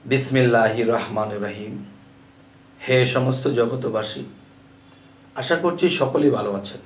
বিসমিল্লাহির রহমানির রহিম। হে সমস্ত জগতবাসী, আশা করছি সকলেই ভালো আছেন।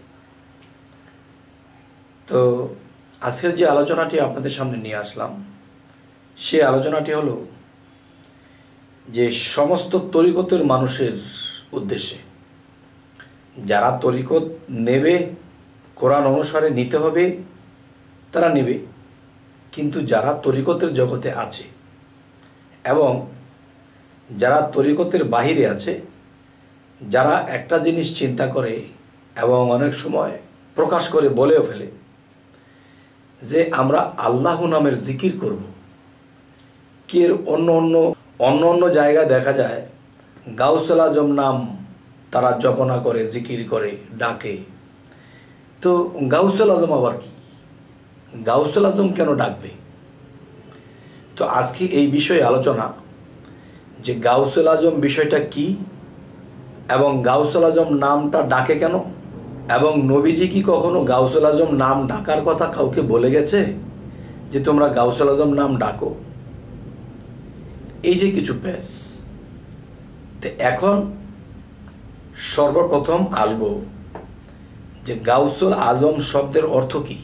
তো আজকের যে আলোচনাটি আপনাদের সামনে নিয়ে আসলাম, সে আলোচনাটি হলো যে সমস্ত তরিকতের মানুষের উদ্দেশ্যে। যারা তরিকত নেবে, কোরআন অনুসারে নিতে হবে, তারা নেবে। কিন্তু যারা তরিকতের জগতে আছে এবং যারা তরিকতের বাহিরে আছে, যারা একটা জিনিস চিন্তা করে এবং অনেক সময় প্রকাশ করে বলেও ফেলে যে আমরা আল্লাহ নামের জিকির করব। কি এর অন্য জায়গায় দেখা যায় গাউসুল আজম নাম তারা জপনা করে, জিকির করে, ডাকে। তো গাউসুল আজম আবার কি? গাউসুল আজম কেন ডাকবে? তো আজকে এই বিষয়ে আলোচনা যে গাউসুল আজম বিষয়টা কি এবং গাউসুল আজম নামটা ডাকে কেন, এবং নবীজি কি কখনো গাউসুল আজম নাম ডাকার কথা কাউকে বলে গেছে যে তোমরা গাউসুল আজম নাম ডাকো? এই যে কিছু পেশ। তো এখন সর্বপ্রথম আসব যে গাউসুল আজম শব্দের অর্থ কি।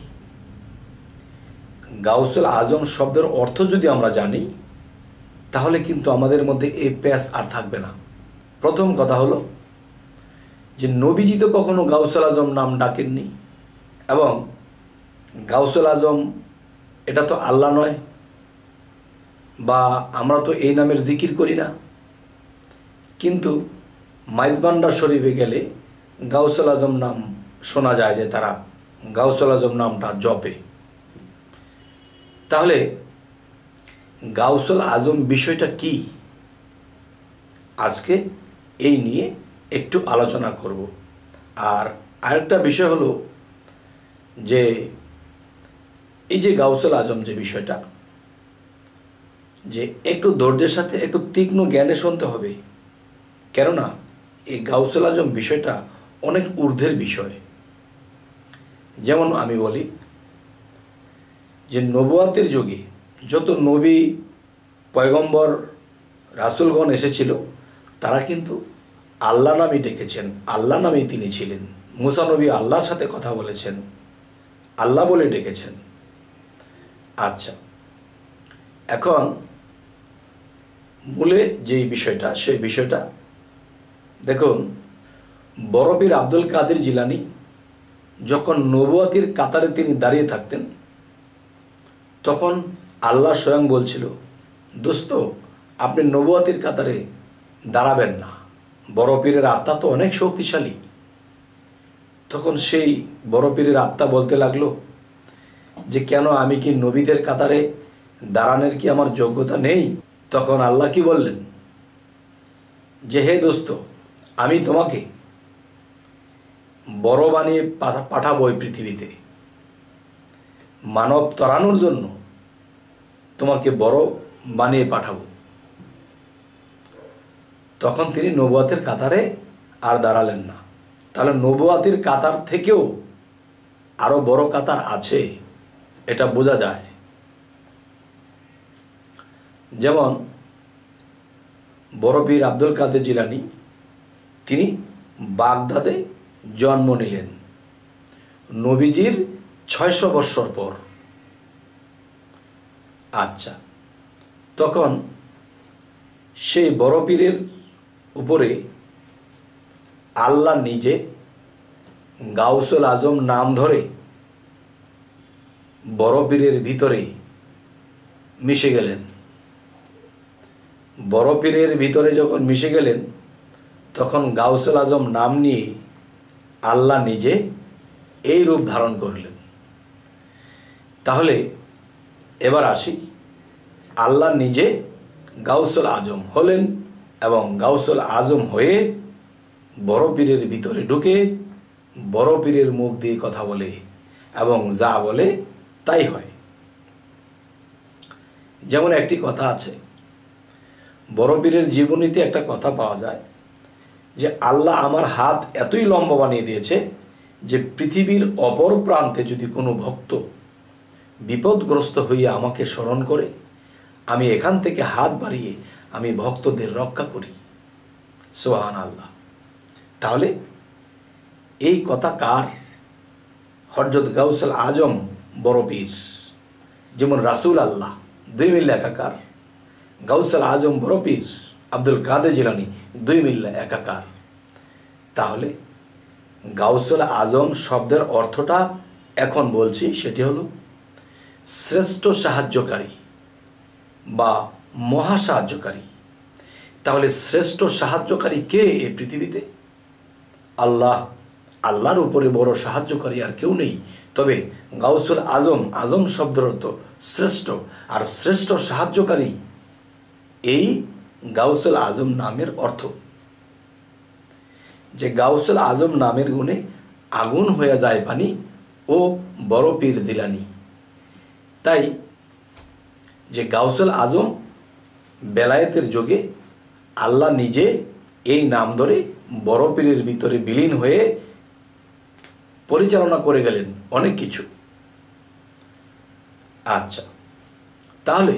গাউসুল আজম শব্দের অর্থ যদি আমরা জানি, তাহলে কিন্তু আমাদের মধ্যে এই পেশ আর থাকবে না। প্রথম কথা হলো যে নবীজি তো কখনো গাউসুল আজম নাম ডাকেননি, এবং গাউসুল আজম এটা তো আল্লাহ নয়, বা আমরা তো এই নামের জিকির করি না। কিন্তু মাইজবান্ডার শরীফে গেলে গাউসুল আজম নাম শোনা যায় যে তারা গাউসুল আজম নামটা জপে। তাহলে গাউসুল আজম বিষয়টা কি, আজকে এই নিয়ে একটু আলোচনা করব। আর আরেকটা বিষয় হলো যে এই যে গাউসুল আজম যে বিষয়টা, যে একটু ধৈর্যের সাথে একটু তীক্ষ্ণ জ্ঞানে শুনতে হবে। কেননা এই গাউসুল আজম বিষয়টা অনেক ঊর্ধ্বের বিষয়। যেমন আমি বলি যে নবুয়াতের যুগে যত নবী, পয়গম্বর, রাসূলগণ এসেছিল, তারা কিন্তু আল্লাহ নামে ডেকেছেন, আল্লাহ নামেই তিনি ছিলেন। মুসা নবী আল্লাহর সাথে কথা বলেছেন, আল্লাহ বলে ডেকেছেন। আচ্ছা, এখন মূলে যেই বিষয়টা, সেই বিষয়টা দেখুন, বড় পীর আব্দুল কাদের জিলানী যখন নবুয়াতির কাতারে তিনি দাঁড়িয়ে থাকতেন, তখন আল্লাহ স্বয়ং বলছিল, দোস্ত আপনি নবুয়াতির কাতারে দাঁড়াবেন না, বড় পীরের আত্মা তো অনেক শক্তিশালী। তখন সেই বড় পীরের আত্মা বলতে লাগলো যে কেন, আমি কি নবীদের কাতারে দাঁড়ানোর কি আমার যোগ্যতা নেই? তখন আল্লাহ কি বললেন যে হে দোস্ত, আমি তোমাকে বড় বানিয়ে পাঠাবো এই পৃথিবীতে, মানব তরানোর জন্য তোমাকে বড় বানিয়ে পাঠাবো। তখন তিনি নবুয়াতের কাতারে আর দাঁড়ালেন না। তাহলে নবুয়াতের কাতার থেকেও আরো বড় কাতার আছে, এটা বোঝা যায়। যেমন বড় পীর আব্দুল কাদের জিলানী তিনি বাগদাদে জন্ম নিলেন নবীজির 600 বৎসর পর। আচ্ছা, তখন সেই বড় পীরের উপরে আল্লাহ নিজে গাউসুল আজম নাম ধরে বড় পীরের ভিতরে মিশে গেলেন। বড় পীরের ভিতরে যখন মিশে গেলেন, তখন গাউসুল আজম নাম নিয়ে আল্লাহ নিজে এই রূপ ধারণ করলেন। তাহলে এবার আসি, আল্লাহ নিজে গাউসুল আজম হলেন এবং গাউসুল আজম হয়ে বড় পীরের ভিতরে ঢুকে বড় পীরের মুখ দিয়ে কথা বলে এবং যা বলে তাই হয়। যেমন একটি কথা আছে, বড় পীরের জীবনীতে একটা কথা পাওয়া যায় যে আল্লাহ আমার হাত এতই লম্বা বানিয়ে দিয়েছে যে পৃথিবীর অপর প্রান্তে যদি কোনো ভক্ত বিপদগ্রস্ত হইয়া আমাকে স্মরণ করে, আমি এখান থেকে হাত বাড়িয়ে আমি ভক্তদের রক্ষা করি। সুবহানাল্লাহ। তাহলে এই কথা কার? হযরত গাউসুল আজম বড় পীর, যেমন রাসূল আল্লাহ, দুই মিল্লা একাকার। গাউসুল আজম বড় পীর আব্দুল কাদের জিলানী, দুই মিল্লা একাকার। তাহলে গাউসুল আজম শব্দের অর্থটা এখন বলছি, সেটি হলো শ্রেষ্ঠ সাহায্যকারী বা মহা সাহায্যকারী। তাহলে শ্রেষ্ঠ সাহায্যকারী কে এই পৃথিবীতে? আল্লাহ। আল্লাহর উপরে বড় সাহায্যকারী আর কেউ নেই। তবে গাউসুল আজম, আজম শব্দের অর্থ শ্রেষ্ঠ, আর শ্রেষ্ঠ সাহায্যকারী এই গাউসুল আজম নামের অর্থ। যে গাউসুল আজম নামের গুণে আগুন হয়ে যায় পানি ও বড় পীর জিলানী। তাই যে গাউসুল আজম বেলায়েতের যোগে আল্লাহ নিজে এই নাম ধরে বড় পীরের ভিতরে বিলীন হয়ে পরিচালনা করে গেলেন অনেক কিছু। আচ্ছা, তাহলে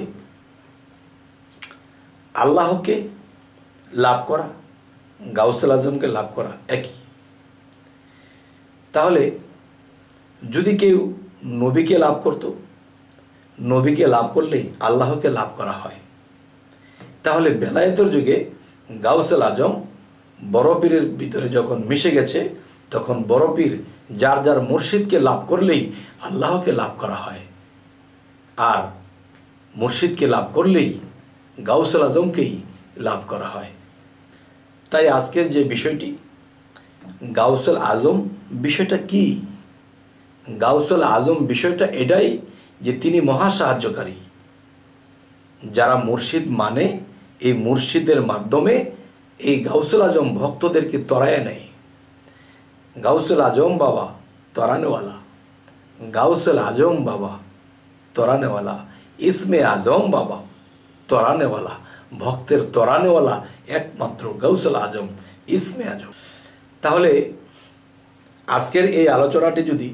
আল্লাহকে লাভ করা, গাউসুল আজমকে লাভ করা একই। তাহলে যদি কেউ নবীকে লাভ করত, নবীকে লাভ করলেই আল্লাহকে লাভ করা হয়। তাহলে বেলায়েতের যুগে গাউসুল আজম বড় পীরের ভিতরে যখন মিশে গেছে, তখন বড় পীর যার যার মুর্শিদকে লাভ করলেই আল্লাহকে লাভ করা হয়, আর মুর্শিদকে লাভ করলেই গাউসুল আজমকেই লাভ করা হয়। তাই আজকের যে বিষয়টি, গাউসুল আজম বিষয়টা কি? গাউসুল আজম বিষয়টা এটাই যে তিনি মহা সাহায্যকারী। যারা মুর্শিদ মানে, এই মুর্শিদের মাধ্যমে এই গাউসুল আজম ভক্তদেরকে তরায় নেয়। গাউসুল আজম বাবা তরানেওয়ালা, গাউসুল আজম বাবা তরানেওয়ালা, ইসমে আজম বাবা তরানেওয়ালা, ভক্তের তরানেওয়ালা একমাত্র গাউসুল আজম, ইসমে আজম। তাহলে আজকের এই আলোচনাটি যদি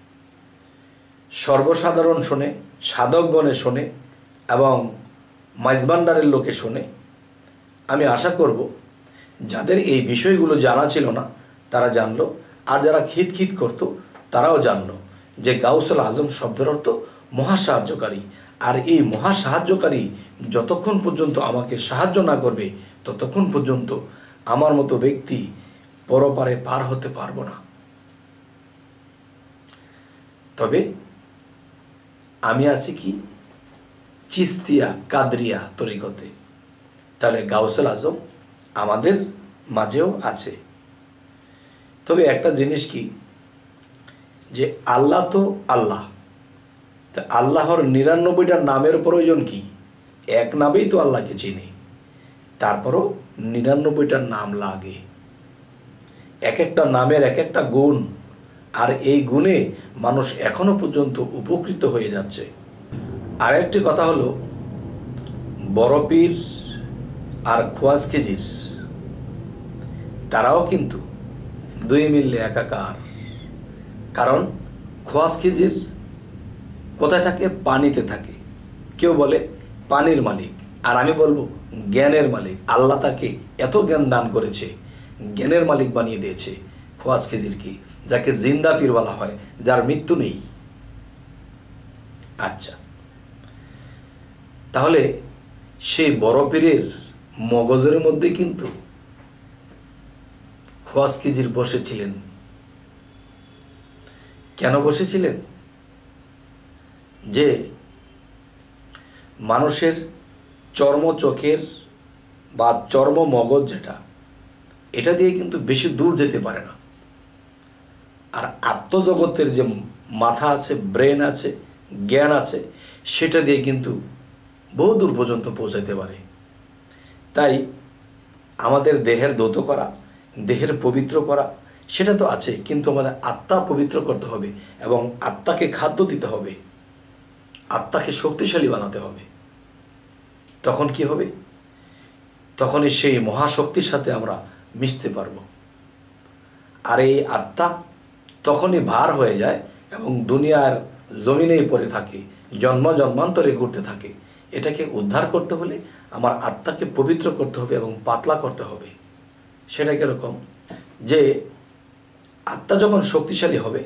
সর্বসাধারণ শোনে, সাধকগণে শোনে এবং মাইজবান্ডারের লোকে শোনে, আমি আশা করব যাদের এই বিষয়গুলো জানা ছিল না তারা জানলো, আর যারা খিতখিত করত তারাও জানলো যে গাউসুল আজম শব্দের অর্থ মহা সাহায্যকারী। আর এই মহা সাহায্যকারী যতক্ষণ পর্যন্ত আমাকে সাহায্য না করবে, ততক্ষণ পর্যন্ত আমার মতো ব্যক্তি পরপারে পার হতে পারবো না। তবে আমি আছি কি চিস্তিয়া কাদরিয়া তরিকতে। তাহলে গাউসুল আজম আমাদের মাঝেও আছে। তবে একটা জিনিস কি, যে আল্লাহ তো আল্লাহ, তা আল্লাহর ৯৯টা নামের প্রয়োজন কি? এক নামেই তো আল্লাহকে চিনি, তারপরও ৯৯টা নাম লাগে। এক একটা নামের এক একটা গুণ, আর এই গুণে মানুষ এখনো পর্যন্ত উপকৃত হয়ে যাচ্ছে। আর একটি কথা হলো, বড় পীর আর খোয়াজ খিজির তারাও কিন্তু দুই মিললে একাকার। কারণ খোয়াজ খিজির কোথায় থাকে? পানিতে থাকে। কেউ বলে পানির মালিক, আর আমি বলবো জ্ঞানের মালিক। আল্লাহ তাকে এত জ্ঞান দান করেছে, জ্ঞানের মালিক বানিয়ে দিয়েছে খোয়াজ খিজিরকে, যাকে জিন্দা পীর বলা হয়, যার মৃত্যু নেই। আচ্ছা, তাহলে সেই বড় পীরের মগজের মধ্যে কিন্তু খোয়াজ খিজির বসেছিলেন। কেন বসেছিলেন? যে মানুষের চর্ম চোখের বা চর্ম মগজ যেটা, এটা দিয়ে কিন্তু বেশি দূর যেতে পারে না। আর আত্মজগতের যে মাথা আছে, ব্রেন আছে, জ্ঞান আছে, সেটা দিয়ে কিন্তু বহু দূর পর্যন্ত পৌঁছাতে পারে। তাই আমাদের দেহের ধৌত করা, দেহের পবিত্র করা, সেটা তো আছে, কিন্তু আমাদের আত্মা পবিত্র করতে হবে এবং আত্মাকে খাদ্য দিতে হবে, আত্মাকে শক্তিশালী বানাতে হবে। তখন কি হবে? তখনই সেই মহাশক্তির সাথে আমরা মিশতে পারব। আর এই আত্মা তখনই ভার হয়ে যায় এবং দুনিয়ার জমিনেই পড়ে থাকে, জন্ম জন্মান্তরে ঘুরতে থাকে। এটাকে উদ্ধার করতে হলে আমার আত্মাকে পবিত্র করতে হবে এবং পাতলা করতে হবে। সেটা কীরকম, যে আত্মা যখন শক্তিশালী হবে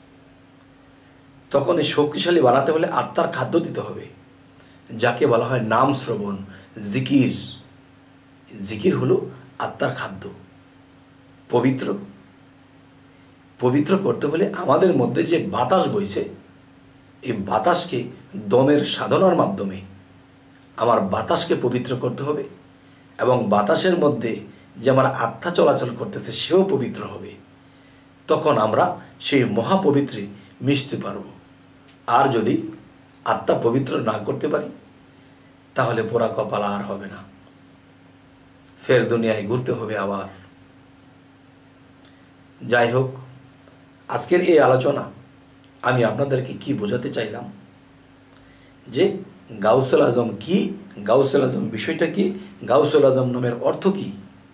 তখন এই শক্তিশালী বানাতে হলে আত্মার খাদ্য দিতে হবে, যাকে বলা হয় নাম শ্রবণ, জিকির। জিকির হলো আত্মার খাদ্য। পবিত্র পবিত্র করতে হলে আমাদের মধ্যে যে বাতাস বইছে, এই বাতাসকে দমের সাধনার মাধ্যমে আমার বাতাসকে পবিত্র করতে হবে, এবং বাতাসের মধ্যে যে আমার আত্মা চলাচল করতেছে সেও পবিত্র হবে। তখন আমরা সেই মহাপবিত্রে মিশতে পারব। আর যদি আত্মা পবিত্র না করতে পারি তাহলে পোড়া কপাল আর হবে না, ফের দুনিয়ায় ঘুরতে হবে আবার। যাই হোক, আজকের এই আলোচনা আমি আপনাদেরকে কি বোঝাতে চাইলাম, যে গাউসুল আজম কি, গাউসুল আজম বিষয়টা কি, গাউসুল আজম নামের অর্থ কি।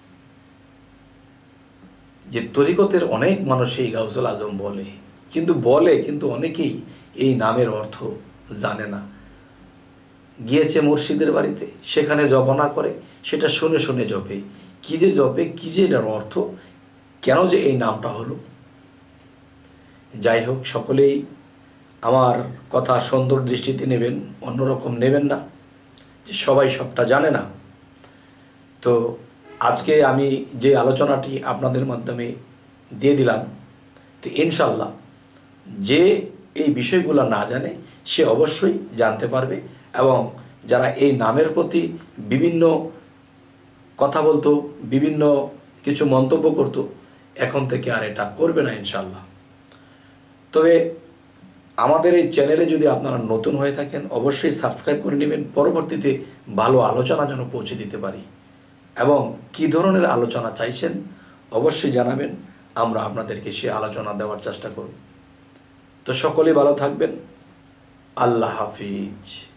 যে তরিকতের অনেক মানুষ এই গাউসুল আজম বলে, কিন্তু অনেকেই এই নামের অর্থ জানে না। গিয়েছে মুর্শিদের বাড়িতে, সেখানে জপনা করে, সেটা শুনে শুনে জপে। কি যে জপে, কি যে এটার অর্থ, কেন যে এই নামটা হলো। যাই হোক, সকলেই আমার কথা সুন্দর দৃষ্টিতে নেবেন, অন্যরকম নেবেন না, যে সবাই সবটা জানে না। তো আজকে আমি যে আলোচনাটি আপনাদের মাধ্যমে দিয়ে দিলাম, তো ইনশাল্লাহ যে এই বিষয়গুলো না জানে সে অবশ্যই জানতে পারবে, এবং যারা এই নামের প্রতি বিভিন্ন কথা বলতো, বিভিন্ন কিছু মন্তব্য করত, এখন থেকে আর এটা করবে না ইনশাল্লাহ। তবে আমাদের এই চ্যানেলে যদি আপনারা নতুন হয়ে থাকেন অবশ্যই সাবস্ক্রাইব করে নেবেন, পরবর্তীতে ভালো আলোচনা যেন পৌঁছে দিতে পারি। এবং কী ধরনের আলোচনা চাইছেন অবশ্যই জানাবেন, আমরা আপনাদেরকে সে আলোচনা দেওয়ার চেষ্টা করব। তো সকলেই ভালো থাকবেন। আল্লাহ হাফিজ।